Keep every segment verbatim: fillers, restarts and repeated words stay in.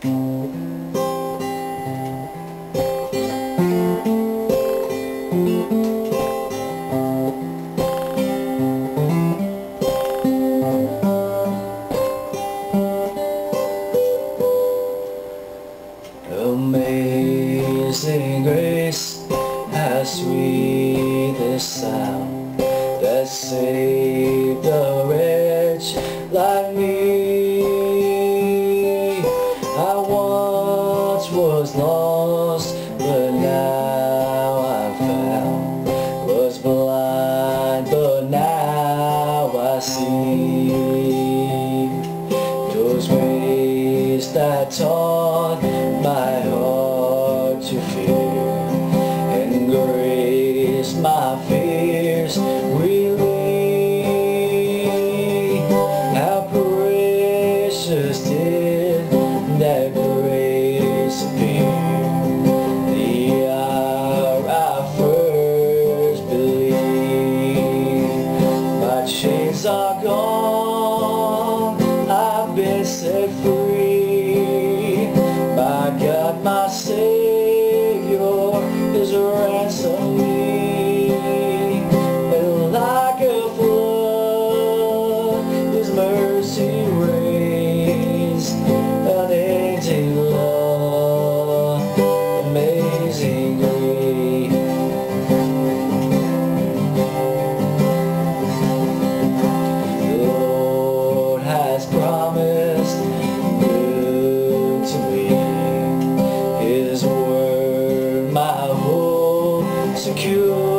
Amazing grace, how sweet the sound that saved a wretch like me. I once was lost, but now I'm found. Was blind, but now I see. Those ways that taught my heart to fear, and grace my fears relieve. How precious did that grace appear the hour I first believed. My chains are gone, I've been set free. By God my Savior is ransomed me, and like a flood His mercy raised, unending love, amazing grace. The Lord has promised good to me, His word my hope secure.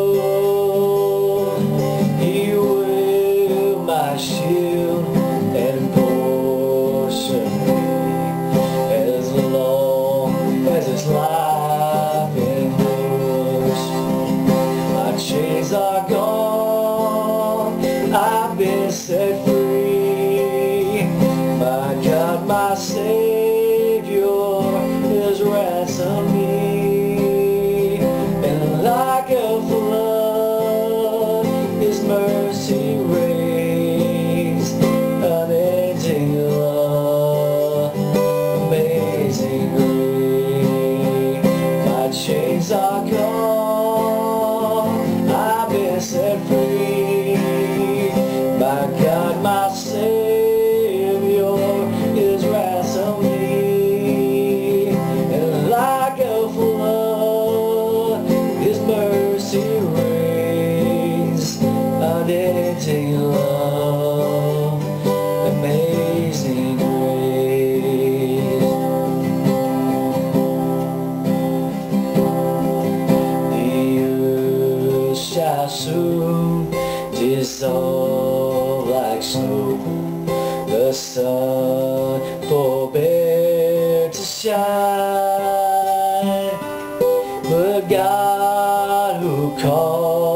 He will my shield and portion be, as long as His life endures. My chains are gone, I've been set free. My God, my Savior is ransomed me, and like a flood His mercy raised, unending love, amazing grace. My chains are gone, I've been set free. My God, my Savior is ransomed me, and like a flood His mercy raised, unending love, amazing grace. The earth shall soon dissolve like snow, the sun forbear to shine, but God who calls